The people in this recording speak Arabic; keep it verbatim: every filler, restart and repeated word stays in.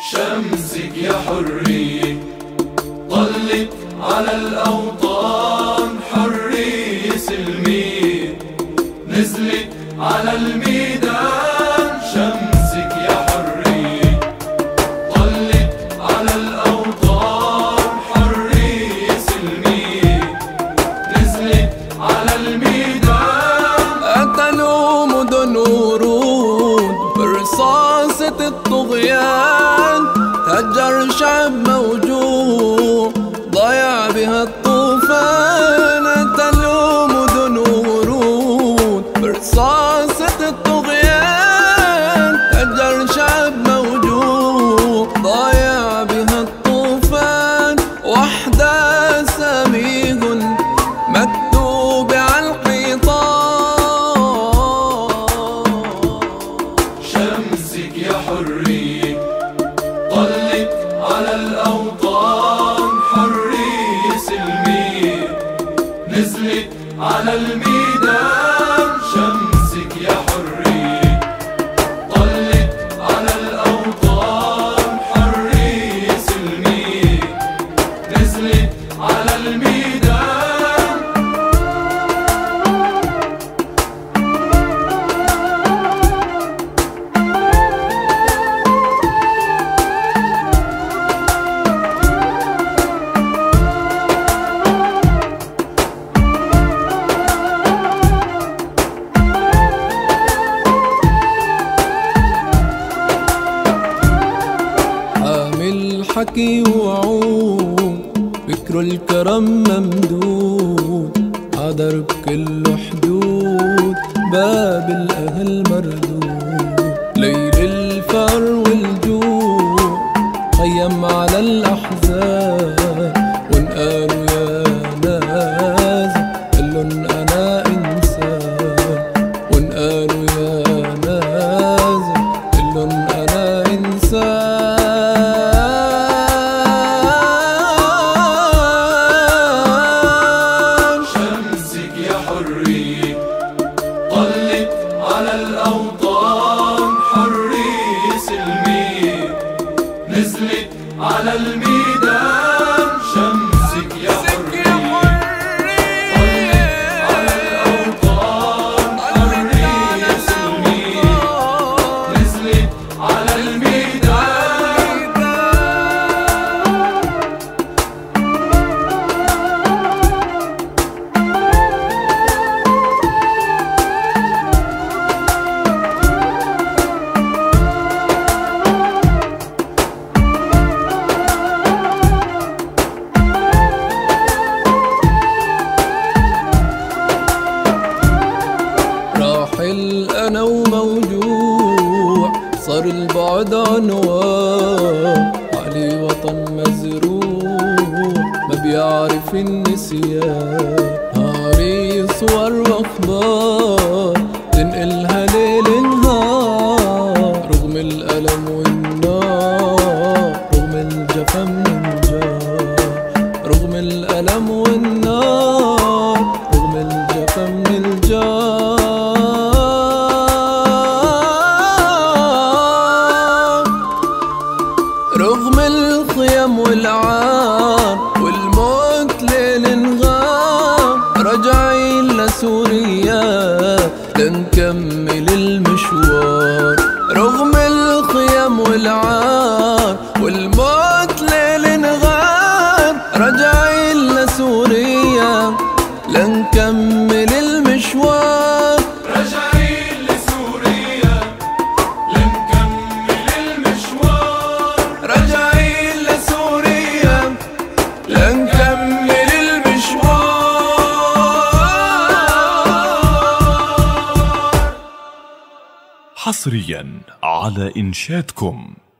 شمسك يا حرية طلت على الأوطان، حرية سلمية نزلت على الميدان. شمسك يا حرية طلت على الأوطان، حرية سلمية نزلت على الميدان. قتلوا مدن ورود برصاصة الطغيان، هجر شعب موجوع ضيع بها الطوفان. قتلوا مدن ورود برصاصة الطغيان، هجر شعب موجوع ضيع بها الطوفان. وحدة سميق مكتوب على الحيطان. شمسك يا حرية طلت على الأوطان، حرية سلمية نزلت على الميدان. شمسك يا حرية طلت على الأوطان، حرية سلمية نزلت على الميدان. حكي وعود فكر الكرم ممدود، عدرب كله حدود باب الأهل مردود. ليل الفقر والجوع خيم على الأحزان، وانقالوا يا ناس قلن أنا إنسان. وانقالوا يا ناس قلن أنا إنسان. طلت على الأوطان، حرية سلمية نزلت على الميدان. شمسك يا حرية طلت على الأوطان، حرية سلمية نزلت على الميدان. أنا وموجوع صار البعد عنوان، علي وطن مزروع ما بيعرف النسيان. هاري صور واخبار تنقلها ليل نهار، رغم الألم والنار رغم الجفا من الجار. رغم الألم والنار رغم الجفا من الجار. رغم الخيم والعار والموت ليل نغار، راجعين لسوريا لنكمل المشوار. رغم الخيم والعار والموت ليل نغار، راجعين لسوريا لنكمل المشوار. راجعين لسوريا لنكمل المشوار. راجعين لسوريا لنكمل المشوار. حصريا على إنشادكم.